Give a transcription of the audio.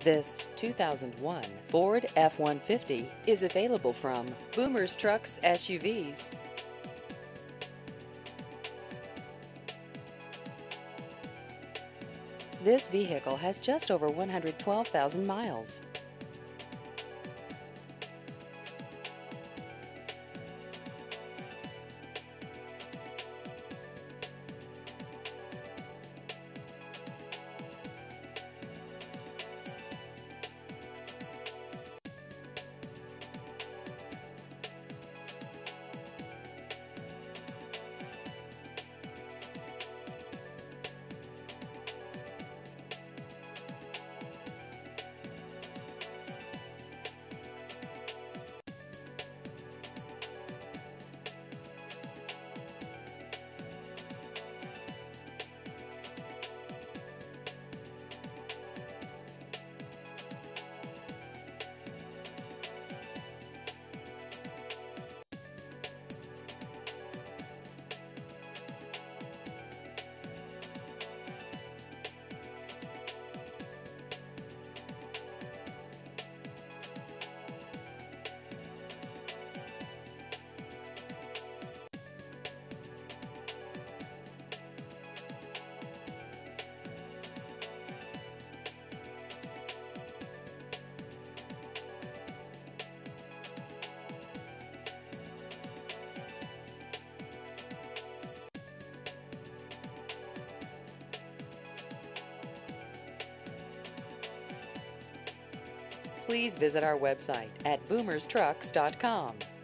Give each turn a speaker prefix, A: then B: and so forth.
A: This 2001 Ford F-150 is available from Boomers Trucks SUVs. This vehicle has just over 112,000 miles. Please visit our website at boomerstrucks.com.